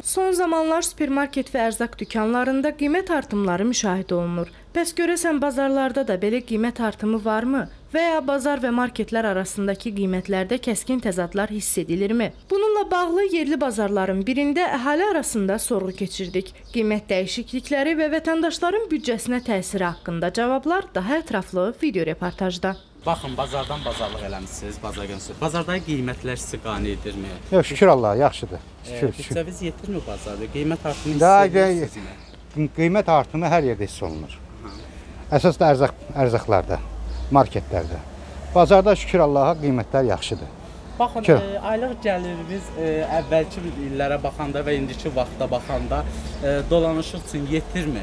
Son zamanlar supermarket və ərzaq dükanlarında qiymət artımları müşahidə olunur. Bəs görəsən bazarlarda da belə qiymət artımı varmı? Və ya bazar və marketlər arasındakı qiymətlərdə kəskin təzadlar hiss edilirmi? Bununla bağlı yerli bazarların birində əhali arasında sorğu keçirdik. Qiymət dəyişiklikləri və vətəndaşların büdcəsinə təsiri haqqında cavablar daha ətraflı video reportajda. Baxın, bazardan bazarlıq eləmişsiniz, bazar günüsü. Bazardakı qiymətlər sizi qane edirmi? Yox, şükür Allaha, yaxşıdır. Büdcəviz yetirmi bazarda? Qiymət artımı hiss edirsiniz? Qiymət artımı hər yerdə hiss olunur. Əsas da ərzaqlarda, marketlərdə. Bazarda şükür Allaha qiymətlər yaxşıdır. Baxın, aylıq gəlirimiz əvvəlki illərə baxanda və indiki vaxta baxanda dolanışıq üçün yetirmi?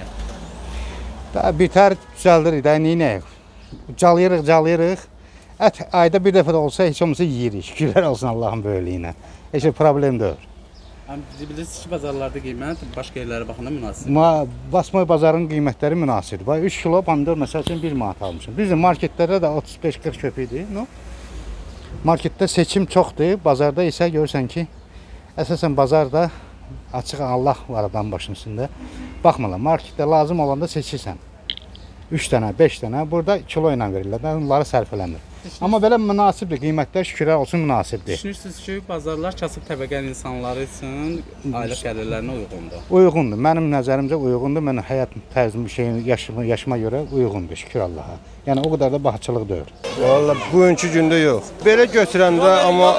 Bitər, düzəldirik də, neynəyik? Calayırıq. Ət ayda bir dəfə də olsa heç olmasa yeyirik. Şükürlər olsun Allahın böyüklüyünə. Heç bir problem deyil. Bilirsiniz ki, bazarlarda qiymət başqa yerlərə baxanda münasib. Basma bazarın qiymətləri münasibdir. 3 kilo pomidor məsəl üçün 1 manat almışam. Bizim marketlərdə də 35-40 köpükdür. Marketdə seçim çoxdur. Bazarda isə görürsən ki, əsasən bazarda açıq Allah var adam başının üstündə. Baxmalar, marketdə lazım olanda seçirsən. 3 dənə, 5 dənə, burada kilo ilə verirlər, onları sərf eləmir. Amma belə münasibdir, qiymətlər şükürlər olsun münasibdir. Düşünürsünüz ki, bazarlar kasıb təbəqəli insanları üçün aylıq gəlirlərinə uyğundur? Uyğundur, mənim nəzərimcə uyğundur, mən həyat tərzim yaşıma görə uyğundur, şükür Allaha. Yəni o qədər də bahatçılıq deyil. Valla bugünkü gündə yox. Belə götürəndə amma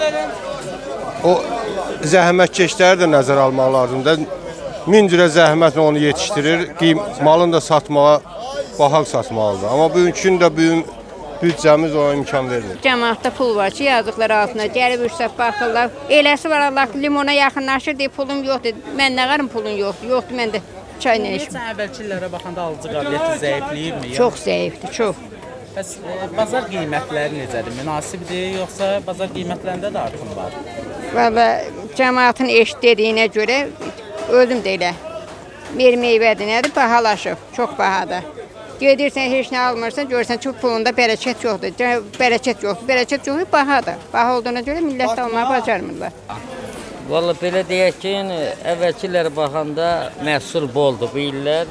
o zəhmətkeşləri də nəzərə almaq lazımdır. 1000 cürə zəhmətlə onu yetişdirir, malını da satmağa bahaq satmalıdır. Amma bugünkü gündə büdcəmiz ona imkan vermir. Cəmaatda pul var ki, yazdıqlar altına gəlib üstəb baxırlar. Eləsi var Allah limona yaxınlaşır deyib pulum yoxdur. Mən nə qarım pulun yoxdur? Yoxdur məndə çay nə işim. Necə əvvəlki illərə baxanda alıcı qabiliyyəti zəifləyirmi? Çox zəifdir, çox. Bəs bazar qiymətləri necədir? Münasibdir, yoxsa bazar qiymətlərində də artım var? Valla cəmaatın dediyinə görə özüm də elə. Meyvədir nədir? Bahalaşıb, çox bahadır. Gedirsən, heç nə almırsan, görürsən ki, pulunda bərəkət yoxdur. Bərəkət yoxdur, bahadır. Baha olduğuna görə millət də almağı bacarmırlar. Valla belə deyək ki, əvvəlki illərə baxanda məhsul boldur bu illər.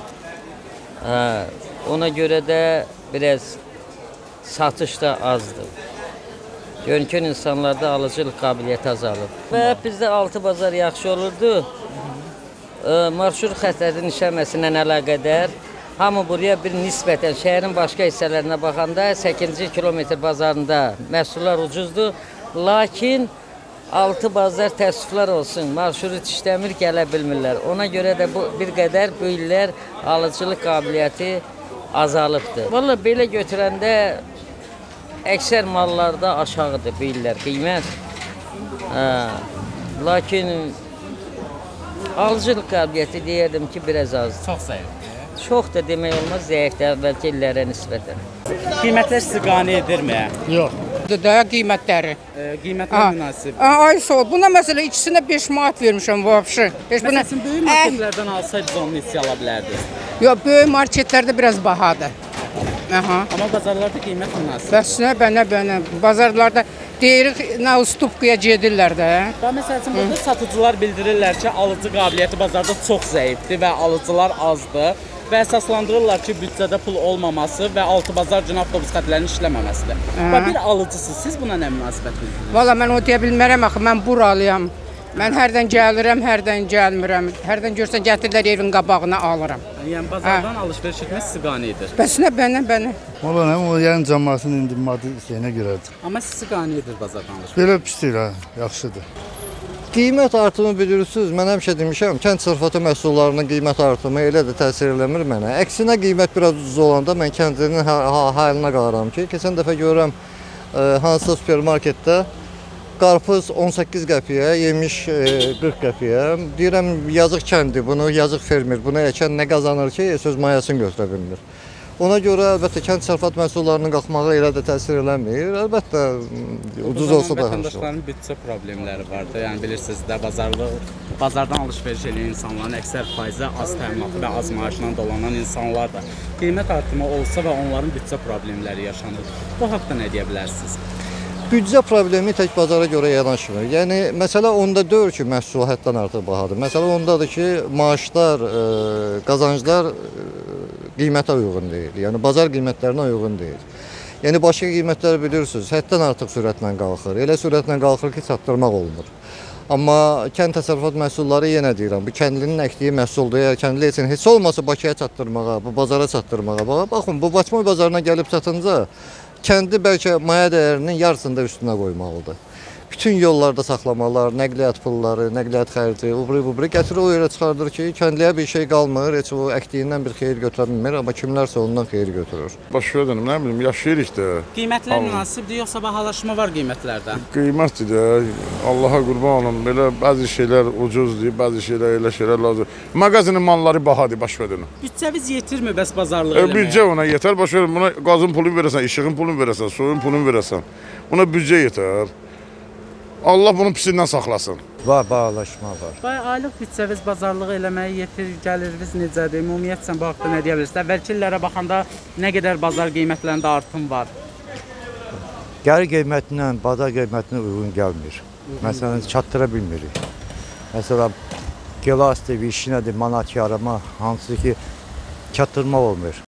Ona görə də biraz satış da azdır. Görünən insanlarda alıcılıq qabiliyyəti azalır. Və bizdə altı bazar yaxşı olurdu. Marşrut xəttlərinin işləməsindən əlaqədar hamı buraya bir nisbətən şəhərin başqa hissələrinə baxanda 8-ci kilometr bazarında məhsullar ucuzdur. Lakin altı bazar təəssüflər olsun, marşrut işləmir, gələ bilmirlər. Ona görə də bu bir qədər bu illər alıcılıq qabiliyyəti azalıbdır. Valla belə götürəndə əksər mallarda aşağıdır bu illər qiymət. Lakin alıcılıq qabiliyyəti deyərdim ki, biraz azdır. Çox zəifdir. Çox da demək olmaz, zəifdir əvvəlki illərə nisbətən. Qiymətlər sizi qane edirmi? Yox. Da qiymətləri. Qiymətlər münasib. Ay sağ ol. Buna məsələ ikisində 5 manat vermişəm vəbşi. Məsələn, böyük marketlərdən alsaydınız onu neçə ala bilərdiniz? Yox, böyük marketlərdə biraz bahadır. Amma bazarlarda qiymət münasib. Bəs nə? Bazarlarda deyirik, nə ustupkaya gedirlər də. Məsəl üçün, burada satıcılar bildirirlər ki, alıcı qabiliyyəti bazarda çox zəifdir və alıcılar azdır. Və əsaslandırırlar ki, büdcədə pul olmaması və altı bazar günü avtobus xətlərinin işləməməsidir. Və bir alıcısınız, siz buna nə münasibət bildirirsiniz? Valla mən o deyə bilmərəm axı, mən buralıyam. Mən hərdən gəlirəm, hərdən gəlmirəm. Hərdən görsən gətirirlər evin qabağına alıram. Yəni bazardan alış-veriş etmək sizi qane edir. Bəs nə, bənə? Valla nə, o yəni cəmaatın indi maddi şeyinə görədir. Amma sizi qane edir bazardan alış-veriş. Belə pis deyil ha, yaxşıdır. Qiymət artımı bilirsiniz, mən həmişə demişəm, kənd təsərrüfatı məhsullarının qiymət artımı elə də təsir eləmir mənə. Əksinə qiymət biraz ucuz olanda mən kəndinin halinə qalaram ki, keçən dəfə görürəm hansısa supermarketdə qarpız 18 qəpiyə, yemiş 40 qəpiyə. Deyirəm, yazıq kəndi, bunu yazıq fermer, bunu əkən nə qazanır ki, söz mayasını götürə bilmir. Ona görə əlbəttə kənd təsərrüfat məhsullarının qalxmağı elə də təsir eləmir. Əlbəttə ucuz olsa da vətəndaşların büdcə problemləri vardır. Yəni bilirsiniz də bazardan alış-veriş edən insanların əksər faizi az təminatlı və az maaşla dolanan insanlar da. Qiymət artımı olsa və onların büdcə problemləri yaşanır. Bu haqda nə deyə bilərsiniz? büdcə problemi tək bazara görə yanaşmır. Yəni məsələ onda deyil ki, məhsul həddən artıq bahadır. Məsələ ondadır ki, maaşlar, qazanclar qiymətə uyğun deyil. Yəni bazar qiymətlərinə uyğun deyil. Yəni başqa qiymətlər bilirsiniz, həddən artıq sürətlə qalxır. Elə sürətlə qalxır ki, çatdırmaq olmur. Amma kənd təsərrüfat məhsulları yenə deyirəm, bu kəndlinin əkdiyi məhsuldur. Yəni kəndli üçün heç olmasa Bakıya çatdırmağa, bu bazara çatdırmağa. Baxın, bu Bakı bazarına gəlib çatınca kəndi bəlkə maya dəyərinin yarısını da üstünə qoymalıdır. Bütün yollarda saxlamalar, nəqliyyat pulları, nəqliyyat xərci, ubri gətirir o yerə çıxardır ki, kəndliyə bir şey qalmır, heç o əkdiyindən bir xeyir götürə bilmir, amma kimlərsə ondan xeyir götürür. Baş verdim, nə bilim, yaşayırıq da. Qiymətlər münasibdir, yoxsa bahalaşma var qiymətlərdə? Qiymətdir də, Allaha qurban olum, belə bəzi şeylər ucuzdur, bəzi şeylər elə şeylər lazım. Mağazinin malları bahadır, baş verdim. Büdcəviz yetirmi bəs bazarlıq eləməyə? Büdcə ona yetər, baş verdim, buna qazın pulunu verəsən, işığın pulunu verəsən, suyun pulunu verəsən. Ona büdcə yetər. Allah bunun pisindən saxlasın. Var, bağlaşma var. Aylıq büdcəviz bazarlığı eləməyə yetir, gəliriniz necədir? Ümumiyyətlə bu haqda nə deyə bilirsiniz? Əvvəlki illərə baxanda nə qədər bazar qiymətlərində artım var? Gəlir qiymətinə, bazar qiymətinə uyğun gəlmir. Məsələn, çatdıra bilmirik. Məsələn, gilasdır, vişnədir, manat yarıma, hansı ki, çatdırmaq olmur.